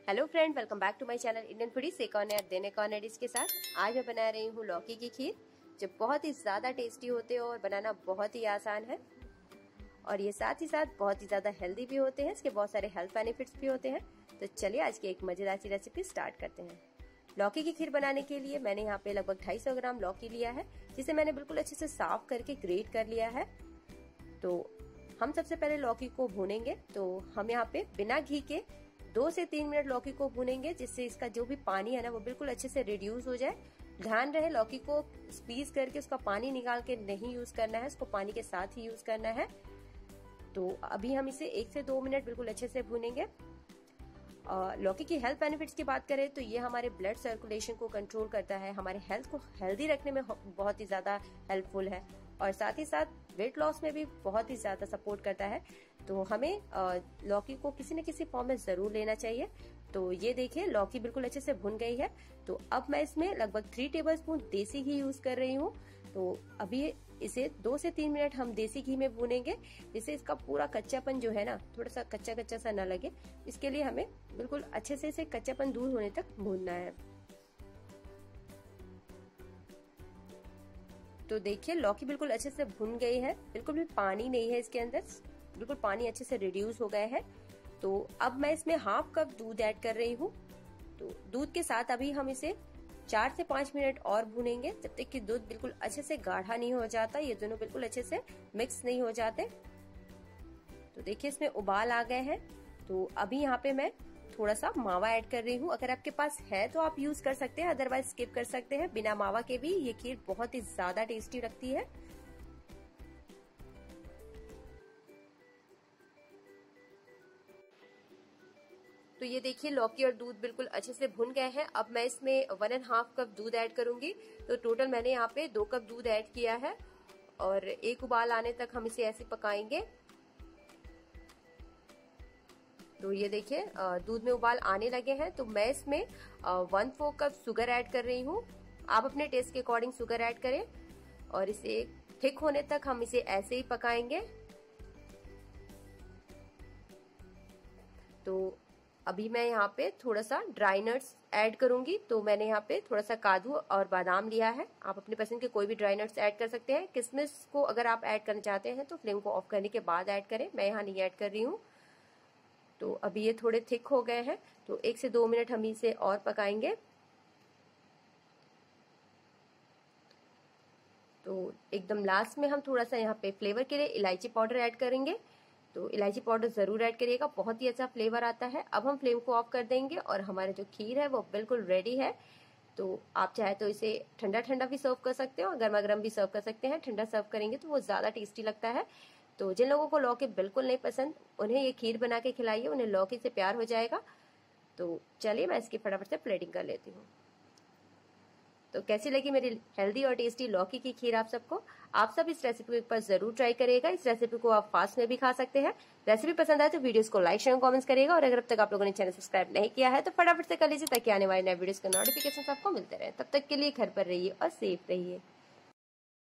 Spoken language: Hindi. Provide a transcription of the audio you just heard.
Hello friend, welcome back to my channel Indian foodies. एक और नया दिन एक और नया डिश के साथ आज मैं बना रही हूँ लौकी की खीर, जो बहुत ही ज़्यादा टेस्टी होते हैं और बनाना बहुत ही आसान है। और ये साथ ही साथ बहुत ही ज़्यादा हेल्दी भी होते हैं। इसके बहुत सारे हेल्थ बेनिफिट्स भी होते हैं। तो चलिए आज की एक मज़ेदार सी रेसिपी स्टार्ट करते हैं। लौकी की खीर बनाने के लिए मैंने यहाँ पे लगभग 250 ग्राम लौकी लिया है, जिसे मैंने बिल्कुल अच्छे से साफ करके ग्रेट कर लिया है। तो हम सबसे पहले लौकी को भूनेंगे। तो हम यहाँ पे बिना घी के 2 से 3 मिनट लौकी को भूनेंगे, जिससे इसका जो भी पानी है ना वो बिल्कुल अच्छे से रिड्यूस हो जाए। ध्यान रहे लौकी को स्क्वीज करके उसका पानी निकाल के नहीं यूज करना है, उसको पानी के साथ ही यूज करना है। तो अभी हम इसे 1 से 2 मिनट बिल्कुल अच्छे से भूनेंगे। लौकी की हेल्थ बेनिफिट्स की बात करें तो ये हमारे ब्लड सर्कुलेशन को कंट्रोल करता है, हमारे हेल्थ को हेल्दी रखने में बहुत ही ज्यादा हेल्पफुल है और साथ ही साथ वेट लॉस में भी बहुत ही ज्यादा सपोर्ट करता है। तो हमें लौकी को किसी न किसी फॉर्म में जरूर लेना चाहिए। तो ये देखिए लौकी बिल्कुल अच्छे से भुन गई है। तो अब मैं इसमें लगभग 3 टेबलस्पून देसी घी यूज कर रही हूँ। तो अभी इसे 2 से 3 मिनट हम देसी घी में भूनेंगे, जिससे इसका पूरा कच्चापन जो है ना थोड़ा सा कच्चा कच्चा सा ना लगे। इसके लिए हमें बिल्कुल अच्छे से इसे कच्चापन दूर होने तक भूनना है। तो देखिए लौकी बिल्कुल अच्छे से भुन गई है, बिल्कुल भी पानी नहीं है इसके अंदर, बिल्कुल पानी अच्छे से रिड्यूस हो गया है। तो अब मैं इसमें हाफ कप दूध ऐड कर रही हूँ। तो दूध के साथ अभी हम इसे 4 से 5 मिनट और भूनेंगे, जब तक कि दूध बिल्कुल अच्छे से गाढ़ा नहीं हो जाता, ये दोनों बिल्कुल अच्छे से मिक्स नहीं हो जाते। तो देखिए इसमें उबाल आ गए हैं। तो अभी यहाँ पे मैं थोड़ा सा मावा ऐड कर रही हूँ। अगर आपके पास है तो आप यूज कर सकते हैं, अदरवाइज स्किप कर सकते हैं। बिना मावा के भी ये खीर बहुत ही ज्यादा टेस्टी लगती है। तो ये देखिए लौकी और दूध बिल्कुल अच्छे से भुन गए हैं। अब मैं इसमें 1.5 कप दूध ऐड करूंगी। तो टोटल मैंने यहाँ पे 2 कप दूध ऐड किया है और एक उबाल आने तक हम इसे ऐसे पकाएंगे। तो ये देखिए दूध में उबाल आने लगे हैं। तो मैं इसमें 1/4 कप शुगर ऐड कर रही हूँ। आप अपने टेस्ट के अकॉर्डिंग शुगर ऐड करें और इसे थिक होने तक हम इसे ऐसे ही पकाएंगे। तो अभी मैं यहाँ पे थोड़ा सा ड्राई नट्स ऐड करूंगी। तो मैंने यहाँ पे थोड़ा सा काजू और बादाम लिया है। आप अपनी पसंद के कोई भी ड्राई नट्स ऐड कर सकते हैं। किशमिश को अगर आप ऐड करना चाहते हैं तो फ्लेम को ऑफ करने के बाद ऐड करें, मैं यहाँ नहीं ऐड कर रही हूँ। तो अभी ये थोड़े थिक हो गए हैं। तो 1 से 2 मिनट हम इसे और पकाएंगे। तो एकदम लास्ट में हम थोड़ा सा यहाँ पे फ्लेवर के लिए इलायची पाउडर ऐड करेंगे। तो इलायची पाउडर जरूर ऐड करिएगा, बहुत ही अच्छा फ्लेवर आता है। अब हम फ्लेम को ऑफ कर देंगे और हमारा जो खीर है वो बिल्कुल रेडी है। तो आप चाहे तो इसे ठंडा ठंडा भी सर्व कर सकते हो, गर्मा गर्म भी सर्व कर सकते हैं। ठंडा सर्व करेंगे तो वो ज्यादा टेस्टी लगता है। तो जिन लोगों को लौकी बिल्कुल नहीं पसंद, उन्हें ये खीर बना के खिलाइए, उन्हें लौकी से प्यार हो जाएगा। तो चलिए मैं इसकी फटाफट से प्लेटिंग कर लेती हूँ। तो कैसी लगी मेरी हेल्दी और टेस्टी लौकी की खीर आप सबको? आप सब इस रेसिपी को एक बार जरूर ट्राई करिएगा। इस रेसिपी को आप फास्ट में भी खा सकते हैं। रेसिपी पसंद आए तो वीडियोस को लाइक शेयर कमेंट्स करिएगा और अगर अब तक आप लोगों ने चैनल सब्सक्राइब नहीं किया है तो फटाफट से कर लीजिए, ताकि आने वाले नए वीडियोस के नोटिफिकेशन आपको मिलते रहे। तब तक के लिए घर पर रहिए और सेफ रहिए।